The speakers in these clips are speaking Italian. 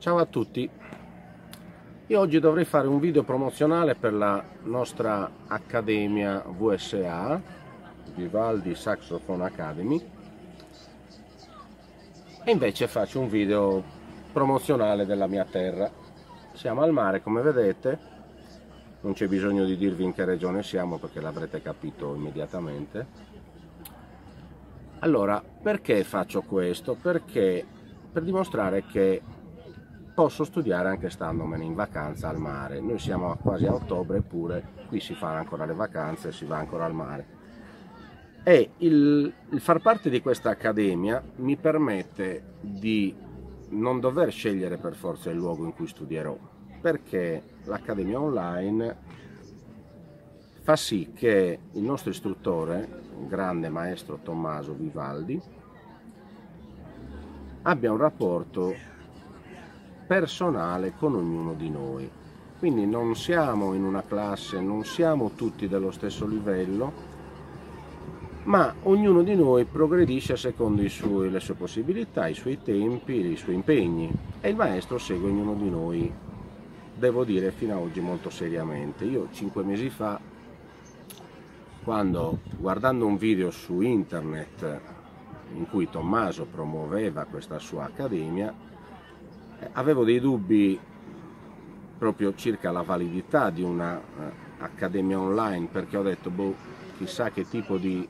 Ciao a tutti, io oggi dovrei fare un video promozionale per la nostra Accademia VSA, Vivaldi Saxophone Academy, e invece faccio un video promozionale della mia terra. Siamo al mare, come vedete, non c'è bisogno di dirvi in che regione siamo perché l'avrete capito immediatamente. Allora, perché faccio questo? Perché per dimostrare che posso studiare anche standomene in vacanza al mare. Noi siamo quasi a ottobre, eppure qui si fanno ancora le vacanze, si va ancora al mare. E il far parte di questa accademia mi permette di non dover scegliere per forza il luogo in cui studierò, perché l'accademia online fa sì che il nostro istruttore, il grande maestro Tommaso Vivaldi, abbia un rapporto personale con ognuno di noi. Quindi non siamo in una classe, non siamo tutti dello stesso livello, ma ognuno di noi progredisce secondo le sue possibilità, i suoi tempi, i suoi impegni, e il maestro segue ognuno di noi, devo dire, fino ad oggi molto seriamente. Io 5 mesi fa, quando guardando un video su internet in cui Tommaso promuoveva questa sua accademia, avevo dei dubbi proprio circa la validità di una accademia online, perché ho detto, boh, chissà che tipo di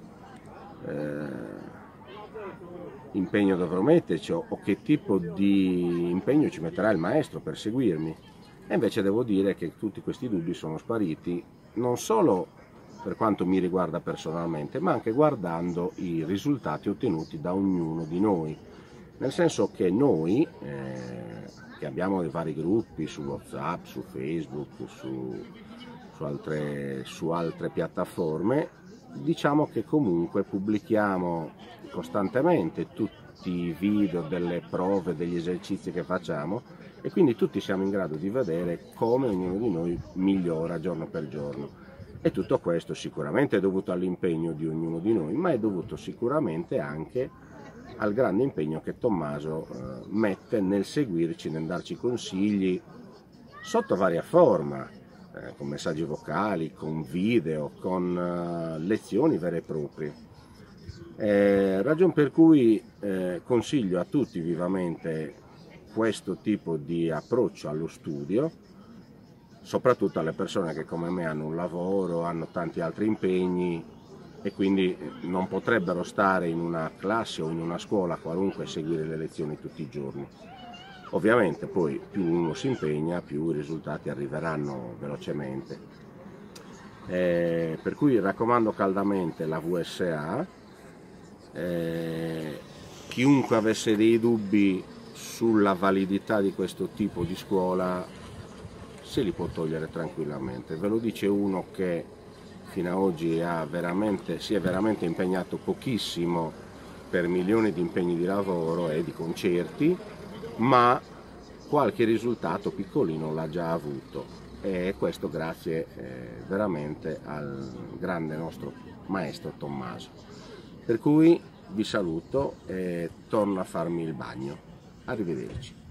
impegno dovrò metterci o che tipo di impegno ci metterà il maestro per seguirmi. E invece devo dire che tutti questi dubbi sono spariti, non solo per quanto mi riguarda personalmente, ma anche guardando i risultati ottenuti da ognuno di noi. Nel senso che noi, che abbiamo dei vari gruppi su WhatsApp, su Facebook, su altre piattaforme, diciamo che comunque pubblichiamo costantemente tutti i video delle prove, degli esercizi che facciamo, e quindi tutti siamo in grado di vedere come ognuno di noi migliora giorno per giorno. E tutto questo sicuramente è dovuto all'impegno di ognuno di noi, ma è dovuto sicuramente anche al grande impegno che Tommaso mette nel seguirci, nel darci consigli sotto varia forma, con messaggi vocali, con video, con lezioni vere e proprie. Ragion per cui consiglio a tutti vivamente questo tipo di approccio allo studio, soprattutto alle persone che come me hanno un lavoro, hanno tanti altri impegni e quindi non potrebbero stare in una classe o in una scuola qualunque e seguire le lezioni tutti i giorni. Ovviamente poi più uno si impegna, più i risultati arriveranno velocemente. Per cui raccomando caldamente la VSA. Chiunque avesse dei dubbi sulla validità di questo tipo di scuola se li può togliere tranquillamente. Ve lo dice uno che fino ad oggi si è veramente impegnato pochissimo per milioni di impegni di lavoro e di concerti, ma qualche risultato piccolino l'ha già avuto, e questo grazie veramente al grande nostro maestro Tommaso. Per cui vi saluto e torno a farmi il bagno. Arrivederci.